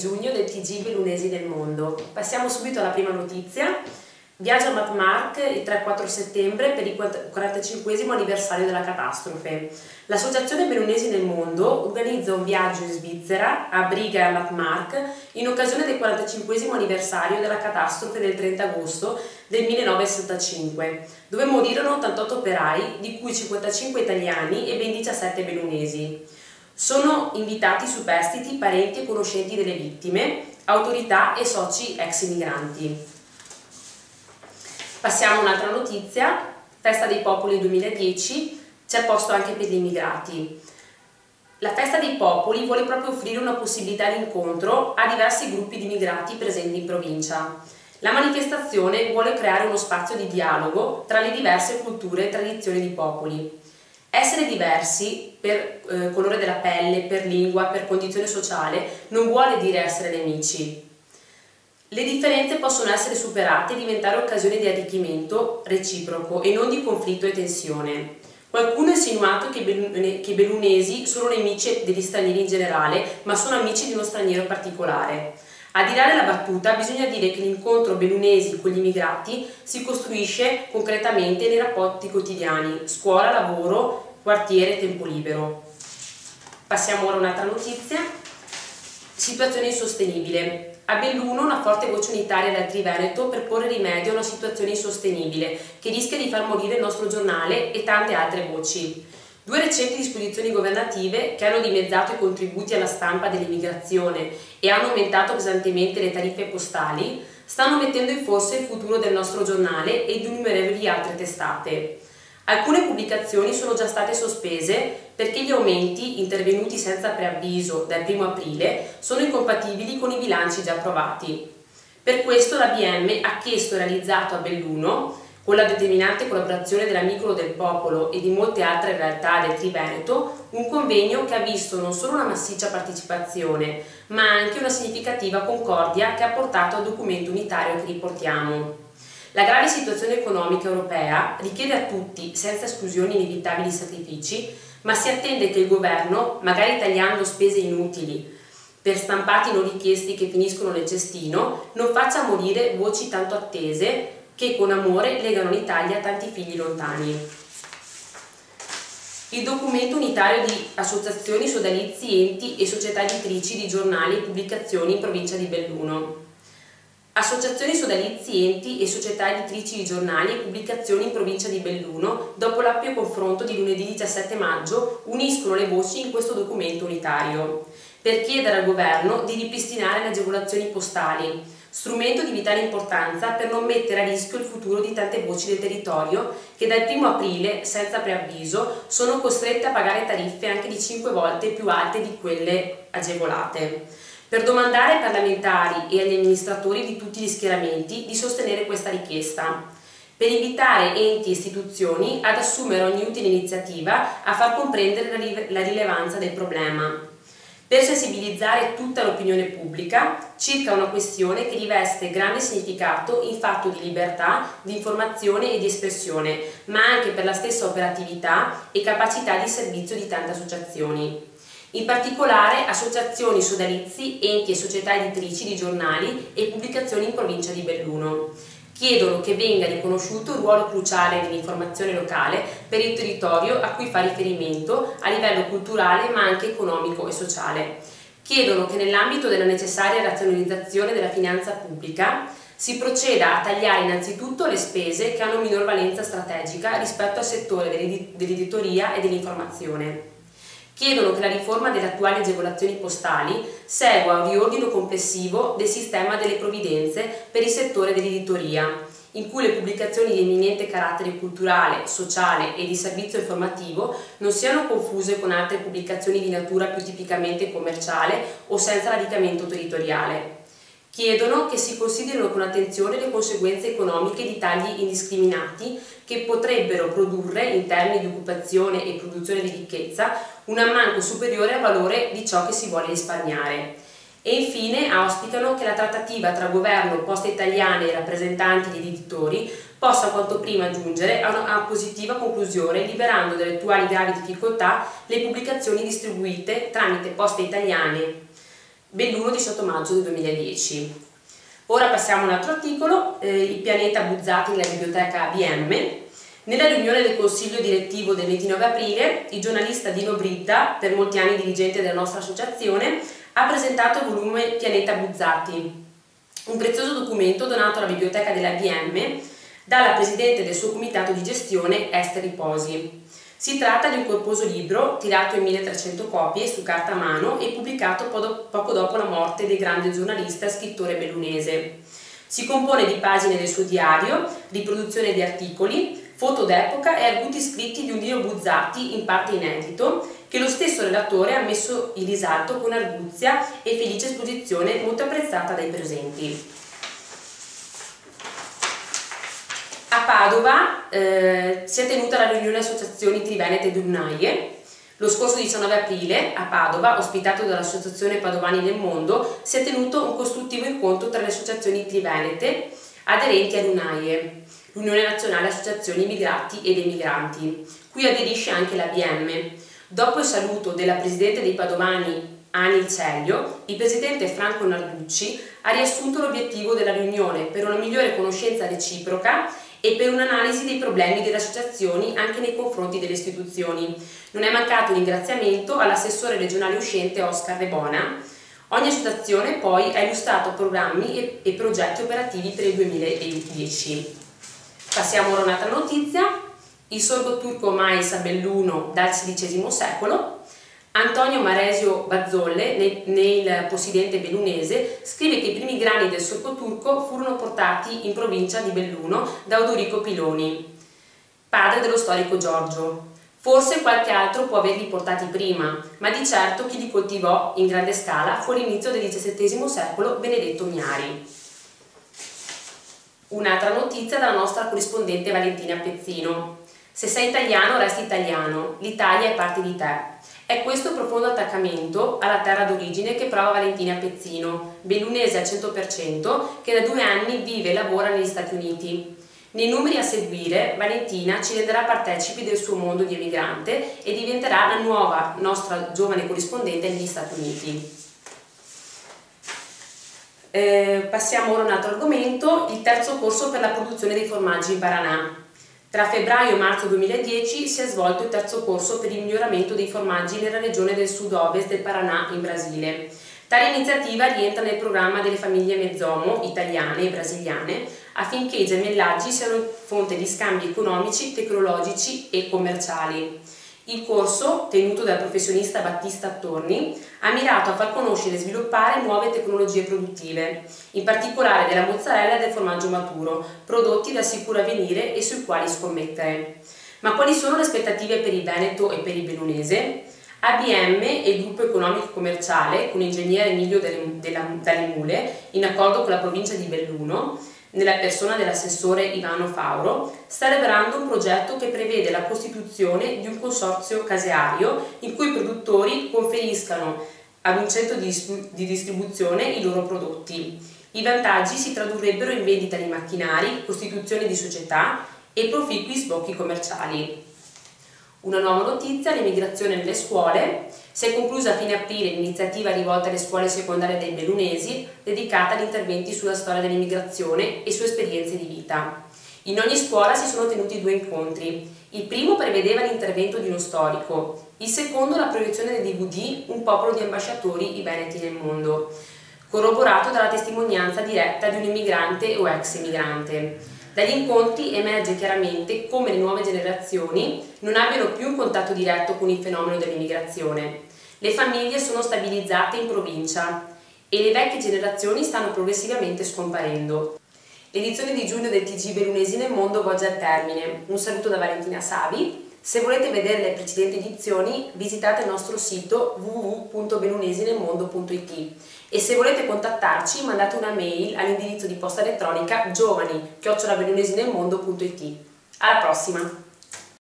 giugno del TG Bellunesi del Mondo. Passiamo subito alla prima notizia. Viaggio a Mapmark il 3-4 settembre per il 45esimo anniversario della catastrofe. L'Associazione Bellunesi nel Mondo organizza un viaggio in Svizzera, a Briga e a Mapmark, in occasione del 45esimo anniversario della catastrofe del 30 agosto del 1965, dove morirono 88 operai, di cui 55 italiani e ben 17 bellunesi. Sono invitati superstiti, parenti e conoscenti delle vittime, autorità e soci ex migranti. Passiamo a un'altra notizia, Festa dei Popoli 2010, c'è posto anche per gli immigrati. La Festa dei Popoli vuole proprio offrire una possibilità di incontro a diversi gruppi di immigrati presenti in provincia. La manifestazione vuole creare uno spazio di dialogo tra le diverse culture e tradizioni di popoli. Essere diversi per colore della pelle, per lingua, per condizione sociale non vuole dire essere nemici. Le differenze possono essere superate e diventare occasione di arricchimento reciproco e non di conflitto e tensione. Qualcuno ha insinuato che i bellunesi sono nemici degli stranieri in generale, ma sono amici di uno straniero particolare. A tirare la battuta bisogna dire che l'incontro bellunesi con gli immigrati si costruisce concretamente nei rapporti quotidiani, scuola, lavoro, quartiere, tempo libero. Passiamo ora a un'altra notizia. Situazione insostenibile. A Belluno una forte voce unitaria dal Triveneto per porre rimedio a una situazione insostenibile che rischia di far morire il nostro giornale e tante altre voci. Due recenti disposizioni governative che hanno dimezzato i contributi alla stampa dell'immigrazione e hanno aumentato pesantemente le tariffe postali stanno mettendo in forse il futuro del nostro giornale e di innumerevoli altre testate. Alcune pubblicazioni sono già state sospese perché gli aumenti, intervenuti senza preavviso dal 1° aprile, sono incompatibili con i bilanci già approvati. Per questo l'ABM ha chiesto e realizzato a Belluno, con la determinante collaborazione dell'Amicolo del Popolo e di molte altre realtà del Triveneto, un convegno che ha visto non solo una massiccia partecipazione, ma anche una significativa concordia che ha portato al documento unitario che riportiamo. La grave situazione economica europea richiede a tutti, senza esclusioni, inevitabili sacrifici, ma si attende che il governo, magari tagliando spese inutili per stampati non richiesti che finiscono nel cestino, non faccia morire voci tanto attese che con amore legano l'Italia a tanti figli lontani. Il documento unitario di associazioni, sodalizi, enti e società editrici di giornali e pubblicazioni in provincia di Belluno. Associazioni, sodalizi, enti e società editrici di giornali e pubblicazioni in provincia di Belluno, dopo l'ampio confronto di lunedì 17 maggio, uniscono le voci in questo documento unitario per chiedere al governo di ripristinare le agevolazioni postali, strumento di vitale importanza per non mettere a rischio il futuro di tante voci del territorio che dal 1° aprile, senza preavviso, sono costrette a pagare tariffe anche di 5 volte più alte di quelle agevolate. Per domandare ai parlamentari e agli amministratori di tutti gli schieramenti di sostenere questa richiesta, per invitare enti e istituzioni ad assumere ogni utile iniziativa a far comprendere la rilevanza del problema, per sensibilizzare tutta l'opinione pubblica circa una questione che riveste grande significato in fatto di libertà, di informazione e di espressione, ma anche per la stessa operatività e capacità di servizio di tante associazioni. In particolare associazioni, sodalizi, enti e società editrici di giornali e pubblicazioni in provincia di Belluno. Chiedono che venga riconosciuto il ruolo cruciale dell'informazione locale per il territorio a cui fa riferimento a livello culturale ma anche economico e sociale. Chiedono che nell'ambito della necessaria razionalizzazione della finanza pubblica si proceda a tagliare innanzitutto le spese che hanno minor valenza strategica rispetto al settore dell'editoria e dell'informazione. Chiedono che la riforma delle attuali agevolazioni postali segua un riordino complessivo del sistema delle provvidenze per il settore dell'editoria, in cui le pubblicazioni di eminente carattere culturale, sociale e di servizio informativo non siano confuse con altre pubblicazioni di natura più tipicamente commerciale o senza radicamento territoriale. Chiedono che si considerino con attenzione le conseguenze economiche di tagli indiscriminati che potrebbero produrre, in termini di occupazione e produzione di ricchezza, un ammanco superiore al valore di ciò che si vuole risparmiare. E infine auspicano che la trattativa tra governo, Poste Italiane e rappresentanti degli editori possa quanto prima giungere a una positiva conclusione, liberando dalle attuali gravi difficoltà le pubblicazioni distribuite tramite Poste Italiane Belluno 18 maggio del 2010. Ora passiamo a un altro articolo, il pianeta Buzzati nella biblioteca ABM. Nella riunione del consiglio direttivo del 29 aprile, il giornalista Dino Britta, per molti anni dirigente della nostra associazione, ha presentato il volume Pianeta Buzzati, un prezioso documento donato alla biblioteca dell'ABM dalla presidente del suo comitato di gestione Ester Riposi. Si tratta di un corposo libro tirato in 1300 copie su carta a mano e pubblicato poco dopo la morte del grande giornalista e scrittore bellunese. Si compone di pagine del suo diario, riproduzione di articoli, foto d'epoca e arguti scritti di un Dino Buzzati in parte inedito che lo stesso relatore ha messo in risalto con arguzia e felice esposizione molto apprezzata dai presenti. A Padova si è tenuta la riunione Associazioni Trivenete Dunaie. Lo scorso 19 aprile a Padova, ospitato dall'Associazione Padovani nel Mondo, si è tenuto un costruttivo incontro tra le associazioni trivenete aderenti ad Unaie, l'Unione Nazionale Associazioni Immigrati ed Emigranti, cui aderisce anche l'ABM. Dopo il saluto della Presidente dei Padovani Ani Celio, il Presidente Franco Narducci ha riassunto l'obiettivo della riunione per una migliore conoscenza reciproca e per un'analisi dei problemi delle associazioni anche nei confronti delle istituzioni. Non è mancato un ringraziamento all'assessore regionale uscente Oscar Rebona. Ogni associazione poi ha illustrato programmi e progetti operativi per il 2010. Passiamo ora a un'altra notizia. Il sorgo turco mais a Belluno dal XVI secolo. Antonio Maresio Bazzolle, nel Possidente bellunese, scrive che i primi grani del sorgo turco furono portati in provincia di Belluno da Odorico Piloni, padre dello storico Giorgio. Forse qualche altro può averli portati prima, ma di certo chi li coltivò in grande scala fu all'inizio del XVII secolo Benedetto Miari. Un'altra notizia dalla nostra corrispondente Valentina Pezzino. Se sei italiano, resti italiano. L'Italia è parte di te. È questo il profondo attaccamento alla terra d'origine che prova Valentina Pezzino, bellunese al 100%, che da 2 anni vive e lavora negli Stati Uniti. Nei numeri a seguire, Valentina ci renderà partecipi del suo mondo di emigrante e diventerà la nuova nostra giovane corrispondente negli Stati Uniti. Passiamo ora a un altro argomento, il terzo corso per la produzione dei formaggi in Paraná. Tra febbraio e marzo 2010 si è svolto il terzo corso per il miglioramento dei formaggi nella regione del sud-ovest del Paraná in Brasile. Tale iniziativa rientra nel programma delle famiglie Mezzomo italiane e brasiliane affinché i gemellaggi siano fonte di scambi economici, tecnologici e commerciali. Il corso, tenuto dal professionista Battista Torni, ha mirato a far conoscere e sviluppare nuove tecnologie produttive, in particolare della mozzarella e del formaggio maturo, prodotti da sicuro avvenire e sui quali scommettere. Ma quali sono le aspettative per il Veneto e per il Bellunese? ABM e il gruppo economico commerciale, con l'ingegnere Emilio Dalle Mule, in accordo con la provincia di Belluno, nella persona dell'assessore Ivano Fauro, sta elaborando un progetto che prevede la costituzione di un consorzio caseario in cui i produttori conferiscano ad un centro di distribuzione i loro prodotti. I vantaggi si tradurrebbero in vendita di macchinari, costituzione di società e proficui sbocchi commerciali. Una nuova notizia, l'immigrazione nelle scuole. Si è conclusa a fine aprile l'iniziativa rivolta alle scuole secondarie dei bellunesi, dedicata agli interventi sulla storia dell'immigrazione e su esperienze di vita. In ogni scuola si sono tenuti 2 incontri. Il primo prevedeva l'intervento di uno storico, il secondo la proiezione del DVD Un popolo di ambasciatori, i Veneti nel mondo, corroborato dalla testimonianza diretta di un immigrante o ex immigrante. Dagli incontri emerge chiaramente come le nuove generazioni non abbiano più un contatto diretto con il fenomeno dell'immigrazione. Le famiglie sono stabilizzate in provincia e le vecchie generazioni stanno progressivamente scomparendo. L'edizione di giugno del TG Bellunesi nel mondo volge al termine. Un saluto da Valentina Savi. Se volete vedere le precedenti edizioni, visitate il nostro sito www.bellunesinelmondo.it e se volete contattarci mandate una mail all'indirizzo di posta elettronica giovani@bellunesinelmondo.it. Alla prossima!